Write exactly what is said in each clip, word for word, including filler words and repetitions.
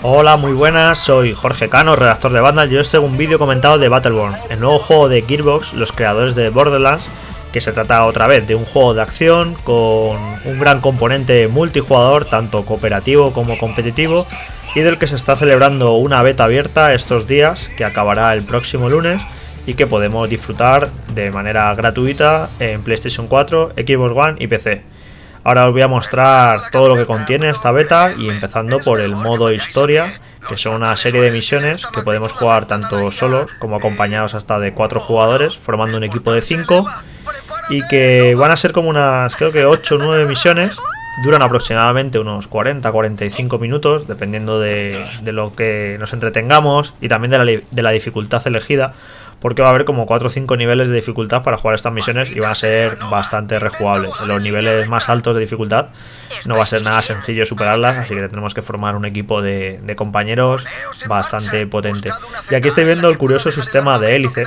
Hola, muy buenas, soy Jorge Cano, redactor de Vandal, y hoy os traigo un vídeo comentado de Battleborn, el nuevo juego de Gearbox, los creadores de Borderlands, que se trata otra vez de un juego de acción con un gran componente multijugador, tanto cooperativo como competitivo, y del que se está celebrando una beta abierta estos días, que acabará el próximo lunes, y que podemos disfrutar de manera gratuita en PlayStation cuatro, Xbox One y P C. Ahora os voy a mostrar todo lo que contiene esta beta, y empezando por el modo historia, que son una serie de misiones que podemos jugar tanto solos como acompañados hasta de cuatro jugadores, formando un equipo de cinco, y que van a ser como unas, creo que ocho o nueve misiones. Duran aproximadamente unos cuarenta a cuarenta y cinco minutos, dependiendo de, de lo que nos entretengamos y también de la, de la dificultad elegida, porque va a haber como cuatro o cinco niveles de dificultad para jugar estas misiones y van a ser bastante rejugables. En los niveles más altos de dificultad no va a ser nada sencillo superarlas, así que tendremos que formar un equipo de, de compañeros bastante potente. Y aquí estoy viendo el curioso sistema de hélice,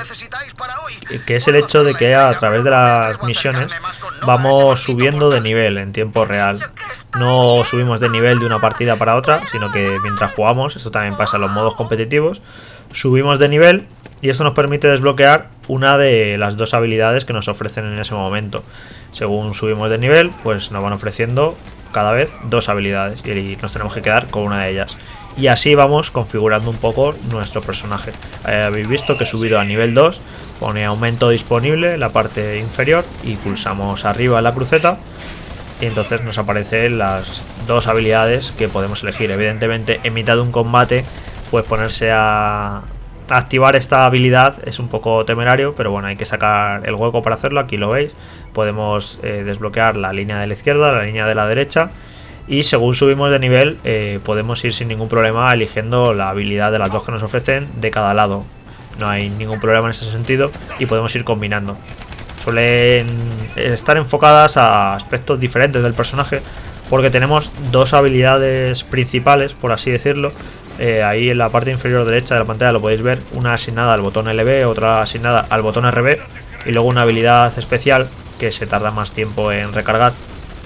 que es el hecho de que a través de las misiones vamos subiendo de nivel en tiempo real. No subimos de nivel de una partida para otra, sino que mientras jugamos, esto también pasa en los modos competitivos, subimos de nivel, y esto nos permite desbloquear una de las dos habilidades que nos ofrecen en ese momento. Según subimos de nivel, pues nos van ofreciendo cada vez dos habilidades y nos tenemos que quedar con una de ellas. Y así vamos configurando un poco nuestro personaje. Eh, habéis visto que he subido a nivel dos, pone aumento disponible en la parte inferior y pulsamos arriba en la cruceta. Y entonces nos aparecen las dos habilidades que podemos elegir. Evidentemente, en mitad de un combate, pues ponerse a activar esta habilidad es un poco temerario, pero bueno, hay que sacar el hueco para hacerlo. Aquí lo veis, podemos eh, desbloquear la línea de la izquierda, la línea de la derecha, y según subimos de nivel eh, podemos ir sin ningún problema eligiendo la habilidad de las dos que nos ofrecen de cada lado. No hay ningún problema en ese sentido y podemos ir combinando. Suelen estar enfocadas a aspectos diferentes del personaje, porque tenemos dos habilidades principales, por así decirlo. Eh, ahí en la parte inferior derecha de la pantalla lo podéis ver, una asignada al botón L B, otra asignada al botón R B, y luego una habilidad especial que se tarda más tiempo en recargar.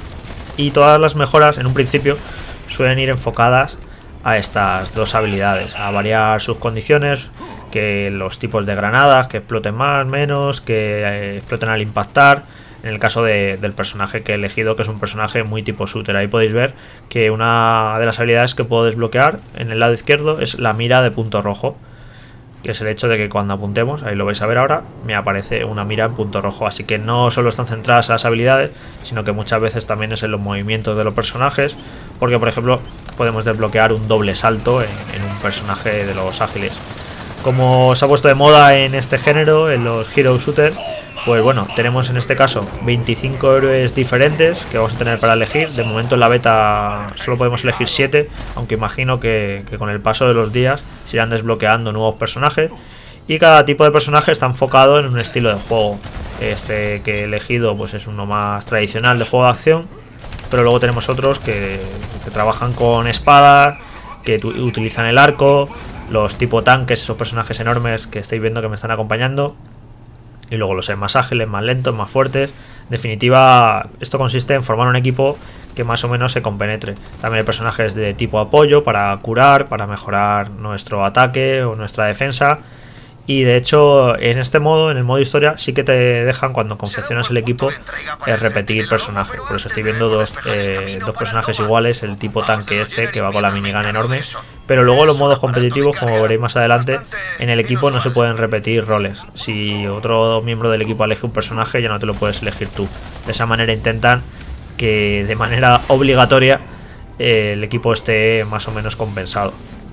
Y todas las mejoras en un principio suelen ir enfocadas a estas dos habilidades, a variar sus condiciones, que los tipos de granadas, que exploten más, menos, que eh, exploten al impactar. En el caso de, del personaje que he elegido, que es un personaje muy tipo shooter, ahí podéis ver que una de las habilidades que puedo desbloquear en el lado izquierdo es la mira de punto rojo, que es el hecho de que cuando apuntemos, ahí lo vais a ver ahora, me aparece una mira en punto rojo. Así que no solo están centradas a las habilidades, sino que muchas veces también es en los movimientos de los personajes, porque por ejemplo podemos desbloquear un doble salto en, en un personaje de los ágiles. Como se ha puesto de moda en este género, en los hero shooter, pues bueno, tenemos en este caso veinticinco héroes diferentes que vamos a tener para elegir. De momento en la beta solo podemos elegir siete, aunque imagino que, que con el paso de los días se irán desbloqueando nuevos personajes. Y cada tipo de personaje está enfocado en un estilo de juego. Este que he elegido pues es uno más tradicional de juego de acción, pero luego tenemos otros que, que trabajan con espadas, que utilizan el arco, los tipo tanques, esos personajes enormes que estáis viendo que me están acompañando. Y luego los hay más ágiles, más lentos, más fuertes. En definitiva, esto consiste en formar un equipo que más o menos se compenetre. También hay personajes de tipo apoyo para curar, para mejorar nuestro ataque o nuestra defensa. Y de hecho, en este modo, en el modo historia, sí que te dejan, cuando confeccionas el equipo, eh, repetir personajes. Por eso estoy viendo dos, eh, dos personajes iguales, el tipo tanque este, que va con la minigun enorme. Pero luego los modos competitivos, como veréis más adelante, en el equipo no se pueden repetir roles. Si otro miembro del equipo elige un personaje, ya no te lo puedes elegir tú. De esa manera intentan que de manera obligatoria eh, el equipo esté más o menos compensado.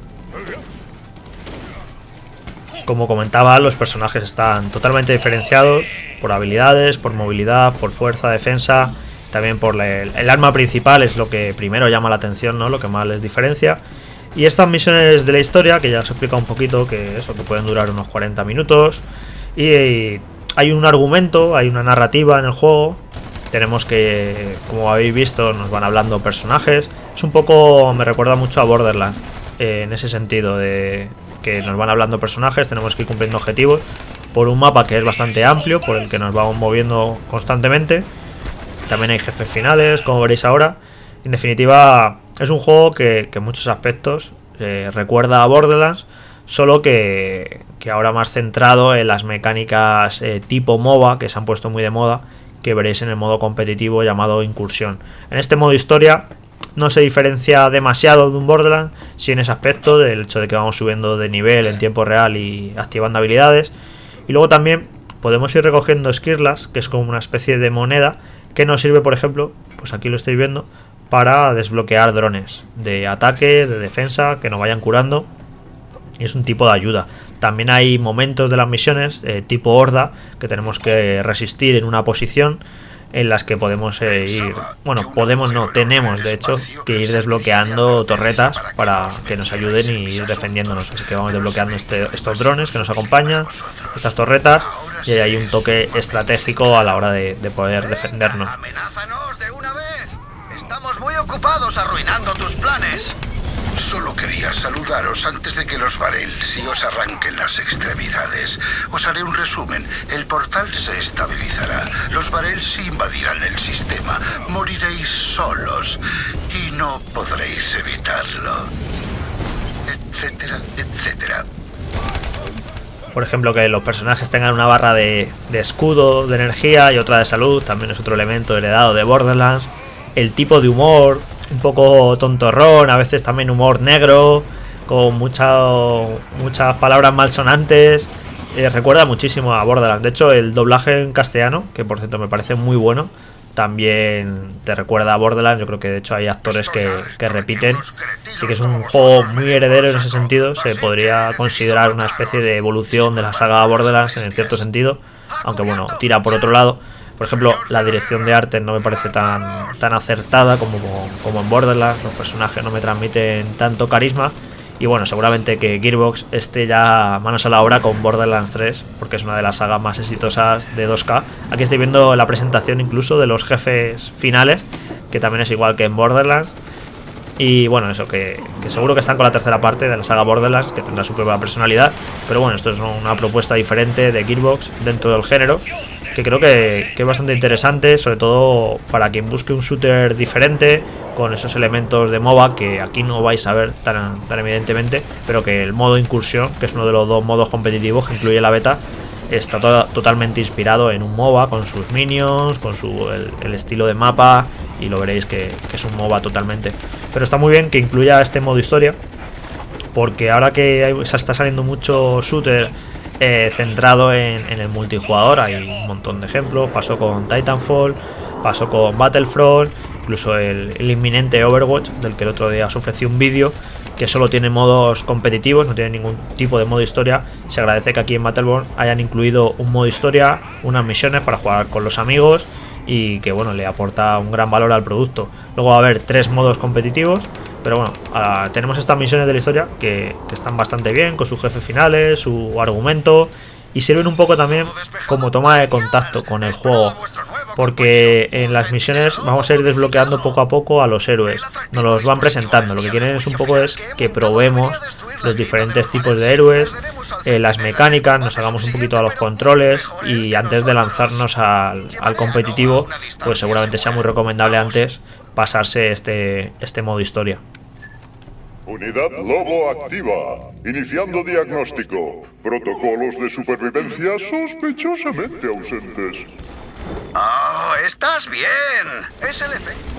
Como comentaba, los personajes están totalmente diferenciados por habilidades, por movilidad, por fuerza, defensa. También por la, el, el arma principal es lo que primero llama la atención, ¿no? Lo que más les diferencia. Y estas misiones de la historia, que ya os he explicado un poquito, que eso, que pueden durar unos cuarenta minutos. Y, y hay un argumento, hay una narrativa en el juego. Tenemos que, como habéis visto, nos van hablando personajes. Es un poco, me recuerda mucho a Borderlands, eh, en ese sentido de que nos van hablando personajes, tenemos que ir cumpliendo objetivos por un mapa que es bastante amplio, por el que nos vamos moviendo constantemente. También hay jefes finales, como veréis ahora. En definitiva, es un juego que, que en muchos aspectos eh, recuerda a Borderlands, solo que, que ahora más centrado en las mecánicas eh, tipo MOBA, que se han puesto muy de moda, que veréis en el modo competitivo llamado Incursión. En este modo historia no se diferencia demasiado de un Borderlands, sí en ese aspecto del hecho de que vamos subiendo de nivel en tiempo real y activando habilidades. Y luego también podemos ir recogiendo esquirlas, que es como una especie de moneda que nos sirve, por ejemplo, pues aquí lo estáis viendo, para desbloquear drones de ataque, de defensa, que nos vayan curando. Y es un tipo de ayuda. También hay momentos de las misiones eh, tipo horda que tenemos que resistir en una posición, en las que podemos eh, ir, bueno, podemos no, tenemos de hecho que ir desbloqueando torretas para que nos ayuden y ir defendiéndonos. Así que vamos desbloqueando este, estos drones que nos acompañan, estas torretas, y ahí hay un toque estratégico a la hora de, de poder defendernos. ¡Amenázanos de una vez! Estamos muy ocupados arruinando tus planes. Solo quería saludaros antes de que los Varelsi os arranquen las extremidades. Os haré un resumen. El portal se estabilizará. Los Varelsi invadirán el sistema. Moriréis solos. Y no podréis evitarlo. Etcétera, etcétera. Por ejemplo, que los personajes tengan una barra de, de escudo, de energía y otra de salud. También es otro elemento heredado de Borderlands. El tipo de humor, un poco tontorrón, a veces también humor negro, con mucha, muchas palabras malsonantes. Eh, recuerda muchísimo a Borderlands. De hecho, el doblaje en castellano, que por cierto me parece muy bueno, también te recuerda a Borderlands. Yo creo que de hecho hay actores que, que repiten. Así que es un juego muy heredero en ese sentido. Se podría considerar una especie de evolución de la saga Borderlands en cierto sentido, aunque bueno, tira por otro lado. Por ejemplo, la dirección de arte no me parece tan, tan acertada como, como en Borderlands. Los personajes no me transmiten tanto carisma. Y bueno, seguramente que Gearbox esté ya manos a la obra con Borderlands tres, porque es una de las sagas más exitosas de dos K. Aquí estoy viendo la presentación incluso de los jefes finales, que también es igual que en Borderlands. Y bueno, eso, que, que seguro que están con la tercera parte de la saga Borderlands, que tendrá su propia personalidad. Pero bueno, esto es una propuesta diferente de Gearbox dentro del género, que creo que, que es bastante interesante, sobre todo para quien busque un shooter diferente, con esos elementos de MOBA que aquí no vais a ver tan, tan evidentemente, pero que el modo incursión, que es uno de los dos modos competitivos que incluye la beta, está to totalmente inspirado en un MOBA, con sus minions, con su, el, el estilo de mapa, y lo veréis que, que es un MOBA totalmente. Pero está muy bien que incluya este modo historia, porque ahora que hay, se está saliendo mucho shooter Eh, centrado en, en el multijugador, hay un montón de ejemplos. Pasó con Titanfall, pasó con Battlefront, incluso el, el inminente Overwatch, del que el otro día os ofrecí un vídeo, que solo tiene modos competitivos, no tiene ningún tipo de modo historia. Se agradece que aquí en Battleborn hayan incluido un modo historia, unas misiones para jugar con los amigos, y que bueno, le aporta un gran valor al producto. Luego va a haber tres modos competitivos, pero bueno, uh, tenemos estas misiones de la historia que, que están bastante bien, con sus jefes finales, su argumento, y sirven un poco también como toma de contacto con el juego, porque en las misiones vamos a ir desbloqueando poco a poco a los héroes, nos los van presentando. Lo que quieren es un poco es que probemos los diferentes tipos de héroes, eh, las mecánicas, nos hagamos un poquito a los controles, y antes de lanzarnos al, al competitivo, pues seguramente sea muy recomendable antes pasarse este, este modo historia. Unidad Lobo activa. Iniciando diagnóstico. Protocolos de supervivencia sospechosamente ausentes. ¡Oh, estás bien! Es el efecto.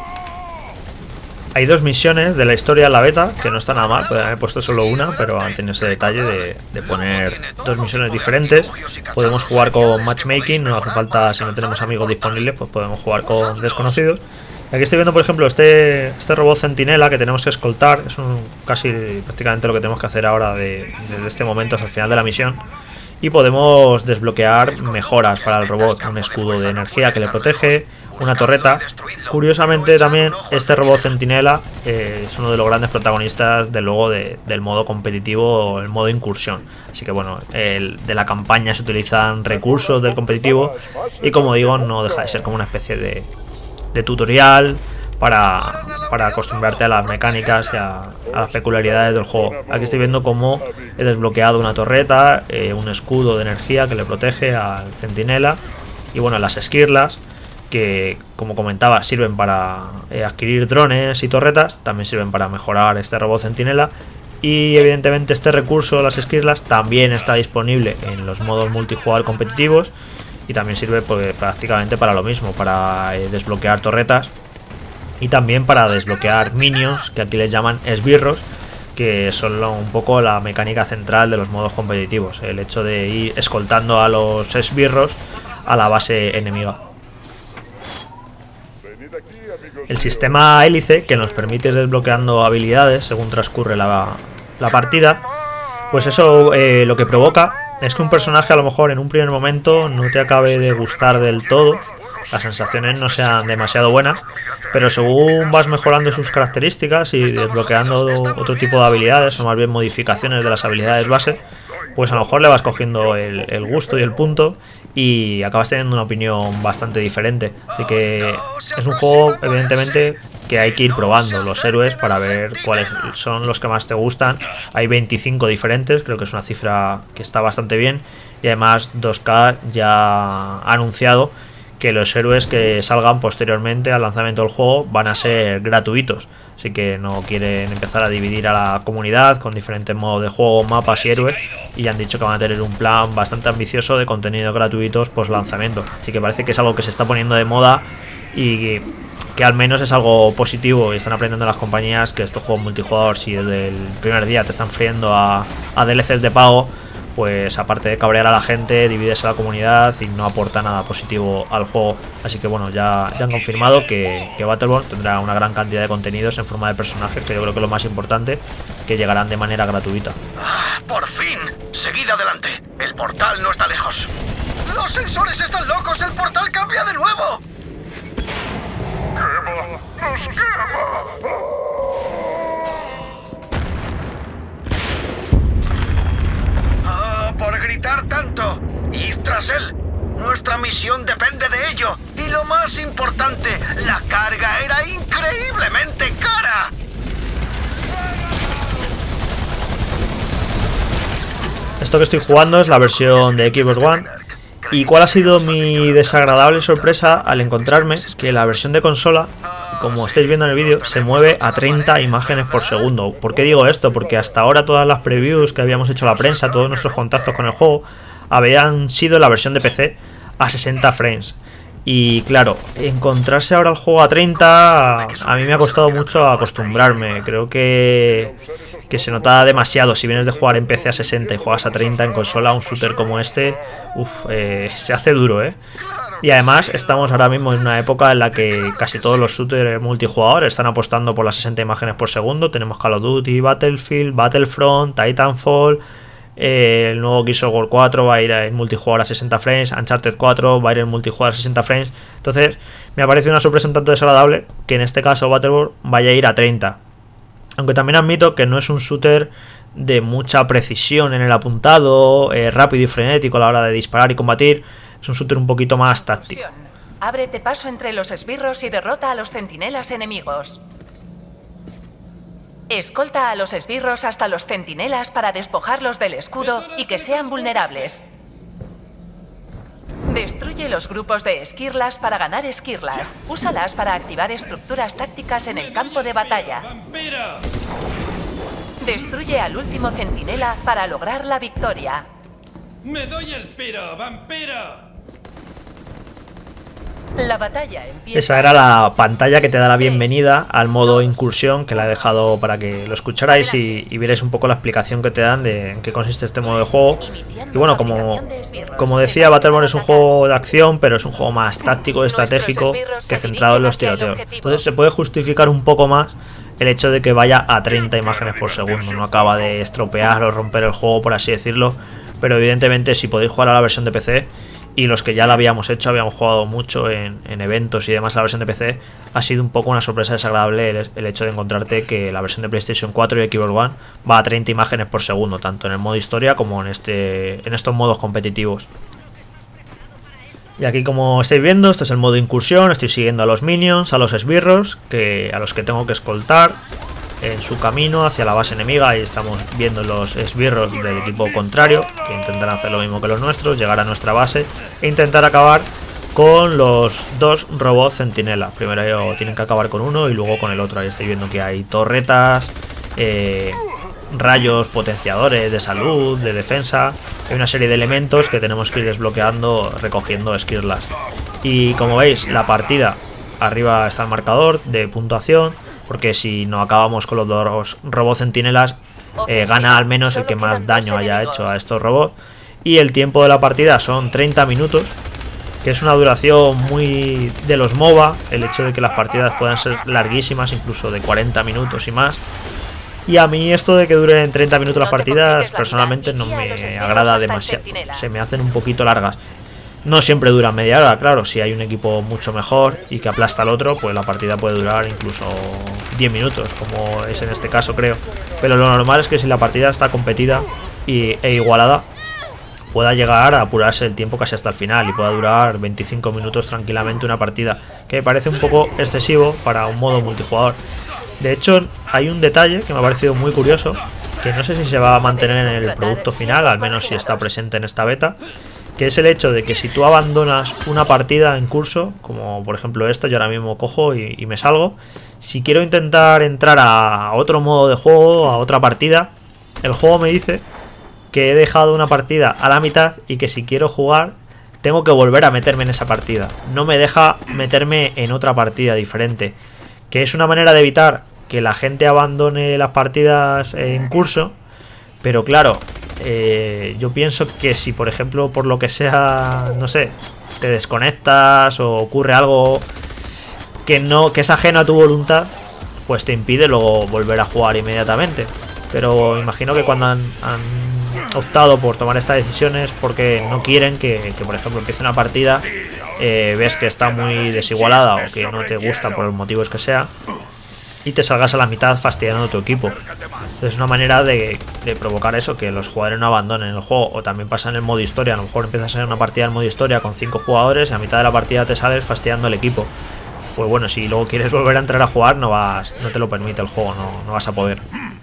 Hay dos misiones de la historia en la beta que no está nada mal, pues he puesto solo una, pero han tenido ese detalle de, de poner dos misiones diferentes. Podemos jugar con matchmaking, no hace falta, si no tenemos amigos disponibles, pues podemos jugar con desconocidos. Aquí estoy viendo, por ejemplo, este, este robot centinela que tenemos que escoltar. Es un, casi prácticamente lo que tenemos que hacer ahora de, desde este momento hasta el final de la misión. Y podemos desbloquear mejoras para el robot. Un escudo de energía que le protege, una torreta. Curiosamente también este robot centinela eh, es uno de los grandes protagonistas de, luego de, del modo competitivo, el modo incursión. Así que bueno, el, de la campaña se utilizan recursos del competitivo, y como digo, no deja de ser como una especie de... de tutorial para, para acostumbrarte a las mecánicas y a, a las peculiaridades del juego. Aquí estoy viendo cómo he desbloqueado una torreta, eh, un escudo de energía que le protege al centinela, y bueno, las esquirlas, que, como comentaba, sirven para eh, adquirir drones y torretas, también sirven para mejorar este robot centinela. Y evidentemente este recurso, las esquirlas, también está disponible en los modos multijugador competitivos y también sirve pues, prácticamente para lo mismo, para eh, desbloquear torretas y también para desbloquear minions, que aquí les llaman esbirros, que son lo, un poco la mecánica central de los modos competitivos, el hecho de ir escoltando a los esbirros a la base enemiga. El sistema hélice, que nos permite ir desbloqueando habilidades según transcurre la, la partida, pues eso eh, lo que provoca es que un personaje a lo mejor en un primer momento no te acabe de gustar del todo, las sensaciones no sean demasiado buenas, pero según vas mejorando sus características y desbloqueando otro tipo de habilidades, o más bien modificaciones de las habilidades base, pues a lo mejor le vas cogiendo el, el gusto y el punto y acabas teniendo una opinión bastante diferente. Así que es un juego evidentemente que hay que ir probando los héroes para ver cuáles son los que más te gustan. Hay veinticinco diferentes, creo que es una cifra que está bastante bien, y además dos K ya ha anunciado que los héroes que salgan posteriormente al lanzamiento del juego van a ser gratuitos, así que no quieren empezar a dividir a la comunidad con diferentes modos de juego, mapas y héroes, y han dicho que van a tener un plan bastante ambicioso de contenidos gratuitos post lanzamiento, así que parece que es algo que se está poniendo de moda y que al menos es algo positivo, y están aprendiendo las compañías que estos juegos multijugador, si desde el primer día te están friendo a, a D L Cs de pago, pues aparte de cabrear a la gente, divides a la comunidad y no aporta nada positivo al juego. Así que bueno, ya, ya han confirmado que, que Battleborn tendrá una gran cantidad de contenidos en forma de personajes, que yo creo que es lo más importante, que llegarán de manera gratuita. Ah, ¡por fin! ¡Seguid adelante! El portal no está lejos. ¡Los sensores están locos! ¡El portal cambia de nuevo! ¡Quema! ¡Nos quema! Por gritar tanto. Id tras él. Nuestra misión depende de ello. Y lo más importante, la carga era increíblemente cara. Esto que estoy jugando es la versión de Xbox One. ¿Y cuál ha sido mi desagradable sorpresa al encontrarme que la versión de consola, como estáis viendo en el vídeo, se mueve a treinta imágenes por segundo? ¿Por qué digo esto? Porque hasta ahora todas las previews que habíamos hecho la prensa, todos nuestros contactos con el juego, habían sido la versión de P C a sesenta frames. Y claro, encontrarse ahora el juego a treinta, a mí me ha costado mucho acostumbrarme. Creo que, que se nota demasiado. Si vienes de jugar en P C a sesenta y juegas a treinta en consola, un shooter como este, uf, eh, se hace duro, ¿eh? Y además estamos ahora mismo en una época en la que casi todos los shooters multijugador están apostando por las sesenta imágenes por segundo. Tenemos Call of Duty, Battlefield, Battlefront, Titanfall. Eh, el nuevo Gears of War cuatro va a ir en multijugador a sesenta frames, Uncharted cuatro va a ir en multijugador a sesenta frames. Entonces me ha parecido una sorpresa un tanto desagradable que en este caso Battleborn vaya a ir a treinta. Aunque también admito que no es un shooter de mucha precisión en el apuntado, eh, rápido y frenético a la hora de disparar y combatir. Es un shooter un poquito más táctico. Ábrete paso entre los esbirros y derrota a los centinelas enemigos. Escolta a los esbirros hasta los centinelas para despojarlos del escudo y que sean vulnerables. Destruye los grupos de esquirlas para ganar esquirlas. Úsalas para activar estructuras tácticas en el campo de batalla. Destruye al último centinela para lograr la victoria. ¡Me doy el piro, vampiro! La batalla empieza. Esa era la pantalla que te da la bienvenida al modo incursión, que la he dejado para que lo escucharais y, y vierais un poco la explicación que te dan de en qué consiste este modo de juego. Y bueno, como, como decía, Battleborn es un juego de acción, pero es un juego más táctico, estratégico, que centrado en los tiroteos. Entonces se puede justificar un poco más el hecho de que vaya a treinta imágenes por segundo. No acaba de estropear o romper el juego, por así decirlo, pero evidentemente si podéis jugar a la versión de P C, y los que ya la habíamos hecho, habíamos jugado mucho en, en eventos y demás a la versión de P C, ha sido un poco una sorpresa desagradable el, el hecho de encontrarte que la versión de PlayStation cuatro y Xbox One va a treinta imágenes por segundo, tanto en el modo historia como en, este, en estos modos competitivos. Y aquí, como estáis viendo, este es el modo incursión. Estoy siguiendo a los minions, a los esbirros, que, a los que tengo que escoltar en su camino hacia la base enemiga. Y estamos viendo los esbirros del equipo contrario, que intentarán hacer lo mismo que los nuestros, llegar a nuestra base e intentar acabar con los dos robots centinela. Primero tienen que acabar con uno y luego con el otro. Ahí estoy viendo que hay torretas, eh, rayos potenciadores de salud, de defensa. Hay una serie de elementos que tenemos que ir desbloqueando recogiendo esquirlas. Y como veis, la partida, arriba está el marcador de puntuación, porque si no acabamos con los dos robots centinelas, eh, gana al menos el que más daño haya hecho a estos robots. Y el tiempo de la partida son treinta minutos, que es una duración muy de los MOBA, el hecho de que las partidas puedan ser larguísimas, incluso de cuarenta minutos y más. Y a mí esto de que duren treinta minutos las partidas, personalmente no me agrada demasiado, se me hacen un poquito largas. No siempre duran media hora, claro, si hay un equipo mucho mejor y que aplasta al otro, pues la partida puede durar incluso diez minutos, como es en este caso, creo. Pero lo normal es que si la partida está competida y, e igualada, pueda llegar a apurarse el tiempo casi hasta el final y pueda durar veinticinco minutos tranquilamente una partida, que me parece un poco excesivo para un modo multijugador. De hecho, hay un detalle que me ha parecido muy curioso, que no sé si se va a mantener en el producto final, al menos si está presente en esta beta, que es el hecho de que si tú abandonas una partida en curso, como por ejemplo esto, yo ahora mismo cojo y, y me salgo, si quiero intentar entrar a otro modo de juego, a otra partida, el juego me dice que he dejado una partida a la mitad y que si quiero jugar tengo que volver a meterme en esa partida. No me deja meterme en otra partida diferente, que es una manera de evitar que la gente abandone las partidas en curso. Pero claro, eh, yo pienso que si por ejemplo por lo que sea, no sé, te desconectas o ocurre algo que no que es ajeno a tu voluntad, pues te impide luego volver a jugar inmediatamente. Pero imagino que cuando han, han optado por tomar estas decisiones porque no quieren que, que por ejemplo empiece una partida, eh, ves que está muy desigualada o que no te gusta por los motivos que sea, y te salgas a la mitad fastidiando a tu equipo. Entonces es una manera de, de provocar eso, que los jugadores no abandonen el juego. O también pasa en el modo historia, a lo mejor empiezas a hacer una partida en modo historia con cinco jugadores y a mitad de la partida te sales fastidiando al equipo. Pues bueno, si luego quieres volver a entrar a jugar, no vas, no te lo permite el juego, no, no vas a poder.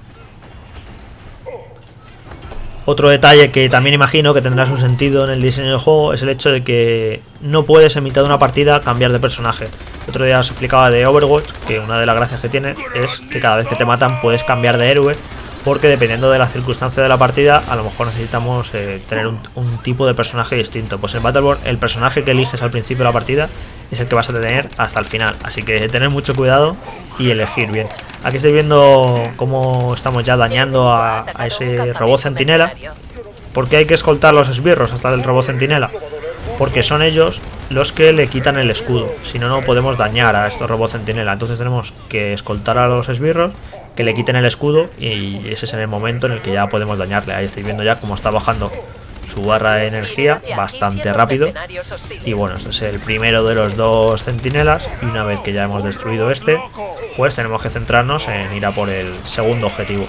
Otro detalle que también imagino que tendrá su sentido en el diseño del juego es el hecho de que no puedes en mitad de una partida cambiar de personaje. El otro día os explicaba de Overwatch que una de las gracias que tiene es que cada vez que te matan puedes cambiar de héroe, porque dependiendo de la circunstancia de la partida a lo mejor necesitamos eh, tener un, un tipo de personaje distinto. Pues en Battleborn el personaje que eliges al principio de la partida es el que vas a tener hasta el final, así que tener mucho cuidado y elegir bien. Aquí estoy viendo cómo estamos ya dañando a, a ese robot centinela. ¿Por qué hay que escoltar los esbirros hasta el robot centinela? Porque son ellos los que le quitan el escudo, si no, no podemos dañar a estos robots centinela. Entonces tenemos que escoltar a los esbirros, que le quiten el escudo, y ese es en el momento en el que ya podemos dañarle. Ahí estoy viendo ya cómo está bajando su barra de energía bastante rápido. Y bueno, este es el primero de los dos centinelas, y una vez que ya hemos destruido este, pues tenemos que centrarnos en ir a por el segundo objetivo.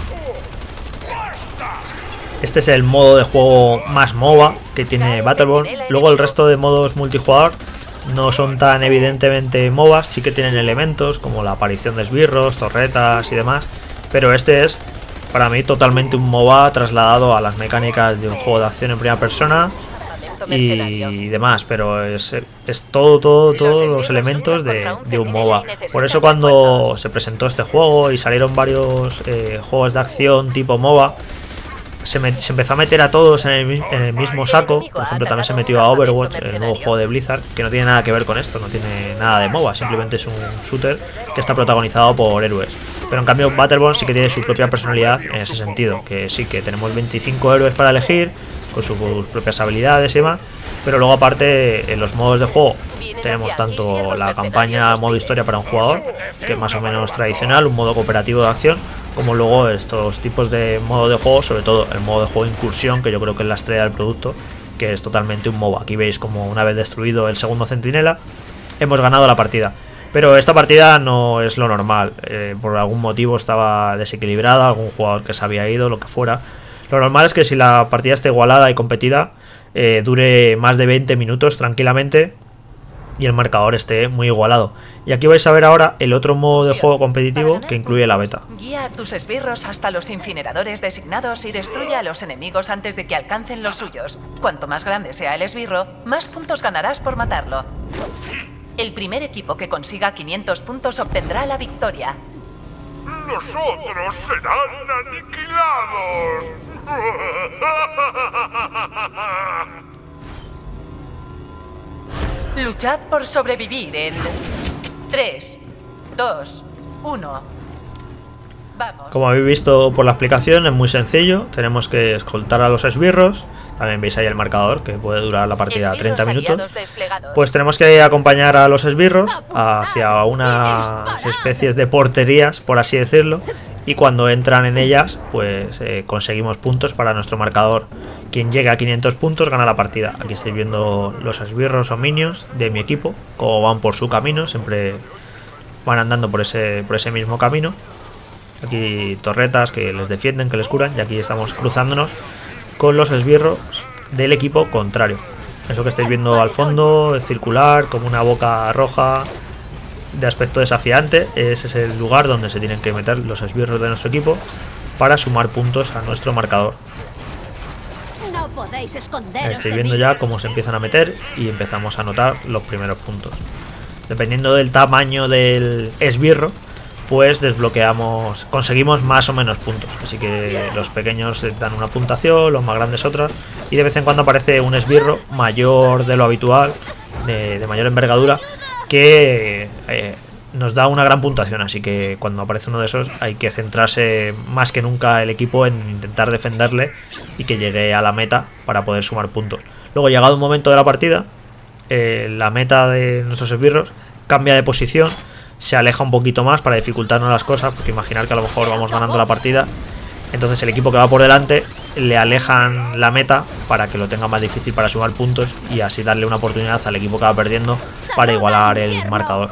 Este es el modo de juego más MOBA que tiene Battleborn. Luego el resto de modos multijugador no son tan evidentemente MOBA, sí que tienen elementos como la aparición de esbirros, torretas y demás, pero este es para mí totalmente un MOBA trasladado a las mecánicas de un juego de acción en primera persona y demás, pero es, es todo, todo, todos los elementos de, de un MOBA. Por eso cuando se presentó este juego y salieron varios eh, juegos de acción tipo MOBA, Se, me, se empezó a meter a todos en el, en el mismo saco. Por ejemplo, también se metió a Overwatch, el nuevo juego de Blizzard, que no tiene nada que ver con esto, no tiene nada de MOBA, simplemente es un shooter que está protagonizado por héroes. Pero en cambio Battleborn sí que tiene su propia personalidad en ese sentido, que sí que tenemos veinticinco héroes para elegir, con sus propias habilidades y demás, pero luego aparte en los modos de juego tenemos tanto la campaña modo historia para un jugador, que es más o menos tradicional, un modo cooperativo de acción, como luego estos tipos de modo de juego, sobre todo el modo de juego incursión, que yo creo que es la estrella del producto, que es totalmente un MOBA. Aquí veis como una vez destruido el segundo centinela, hemos ganado la partida. Pero esta partida no es lo normal, eh, por algún motivo estaba desequilibrada, algún jugador que se había ido, lo que fuera. Lo normal es que si la partida está igualada y competida, eh, dure más de veinte minutos tranquilamente, y el marcador esté muy igualado. Y aquí vais a ver ahora el otro modo de juego competitivo que incluye la beta. Guía a tus esbirros hasta los incineradores designados y destruye a los enemigos antes de que alcancen los suyos. Cuanto más grande sea el esbirro, más puntos ganarás por matarlo. El primer equipo que consiga quinientos puntos obtendrá la victoria. Los otros serán aniquilados. Luchad por sobrevivir en tres, dos, uno. Vamos. Como habéis visto por la explicación, es muy sencillo. Tenemos que escoltar a los esbirros. También veis ahí el marcador, que puede durar la partida treinta minutos. Pues tenemos que acompañar a los esbirros hacia unas especies de porterías, por así decirlo. Y cuando entran en ellas, pues eh, conseguimos puntos para nuestro marcador. Quien llegue a quinientos puntos gana la partida. Aquí estáis viendo los esbirros o minions de mi equipo, como van por su camino. Siempre van andando por ese, por ese mismo camino. Aquí torretas que les defienden, que les curan. Y aquí estamos cruzándonos con los esbirros del equipo contrario. Eso que estáis viendo al fondo, es circular, como una boca roja de aspecto desafiante. Ese es el lugar donde se tienen que meter los esbirros de nuestro equipo para sumar puntos a nuestro marcador. No podéis esconderos. Estáis viendo ya cómo se empiezan a meter y empezamos a anotar los primeros puntos. Dependiendo del tamaño del esbirro, pues desbloqueamos, conseguimos más o menos puntos. Así que los pequeños dan una puntuación, los más grandes otras. Y de vez en cuando aparece un esbirro mayor de lo habitual, de, de mayor envergadura, que eh, nos da una gran puntuación. Así que cuando aparece uno de esos hay que centrarse más que nunca el equipo en intentar defenderle y que llegue a la meta para poder sumar puntos. Luego, llegado un momento de la partida, eh, la meta de nuestros esbirros cambia de posición, se aleja un poquito más para dificultarnos las cosas, porque imaginar que a lo mejor vamos ganando la partida, entonces el equipo que va por delante le alejan la meta para que lo tenga más difícil para sumar puntos y así darle una oportunidad al equipo que va perdiendo para igualar el marcador.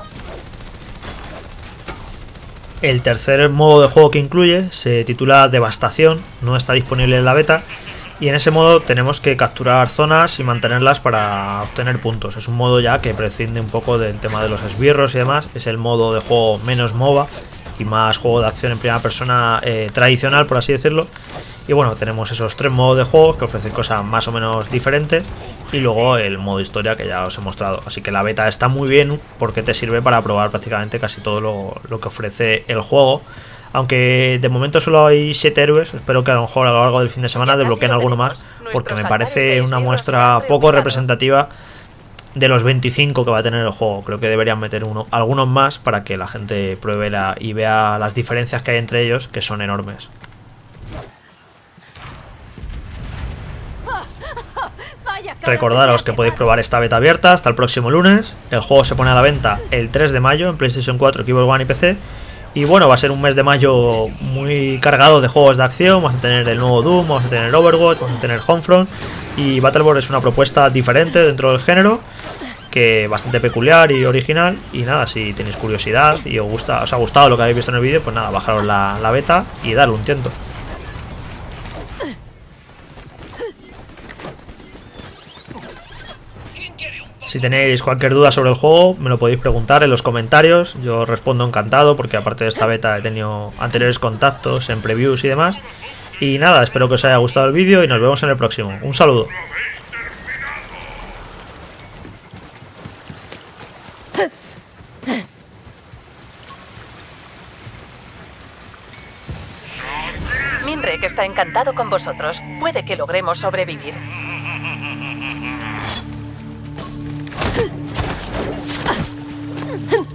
El tercer modo de juego que incluye se titula Devastación, no está disponible en la beta. Y en ese modo tenemos que capturar zonas y mantenerlas para obtener puntos. Es un modo ya que prescinde un poco del tema de los esbirros y demás. Es el modo de juego menos MOBA y más juego de acción en primera persona eh, tradicional, por así decirlo. Y bueno, tenemos esos tres modos de juego que ofrecen cosas más o menos diferentes. Y luego el modo historia que ya os he mostrado. Así que la beta está muy bien porque te sirve para probar prácticamente casi todo lo, lo que ofrece el juego. Aunque de momento solo hay siete héroes, espero que a lo mejor a lo largo del fin de semana desbloqueen alguno más, porque me parece una muestra poco representativa de los veinticinco que va a tener el juego. Creo que deberían meter uno, algunos más para que la gente pruebe la, y vea las diferencias que hay entre ellos, que son enormes. Recordaros que podéis probar esta beta abierta hasta el próximo lunes. El juego se pone a la venta el tres de mayo en PlayStation cuatro, Xbox One y P C. Y bueno, va a ser un mes de mayo muy cargado de juegos de acción. Vamos a tener el nuevo Doom, vamos a tener Overwatch, vamos a tener Homefront. Y Battleborn es una propuesta diferente dentro del género, que bastante peculiar y original. Y nada, si tenéis curiosidad y os gusta, os ha gustado lo que habéis visto en el vídeo, pues nada, bajaros la, la beta y darle un tiento. Si tenéis cualquier duda sobre el juego, me lo podéis preguntar en los comentarios. Yo respondo encantado, porque aparte de esta beta he tenido anteriores contactos en previews y demás. Y nada, espero que os haya gustado el vídeo y nos vemos en el próximo. Un saludo. Minrek está encantado con vosotros. Puede que logremos sobrevivir. Hm.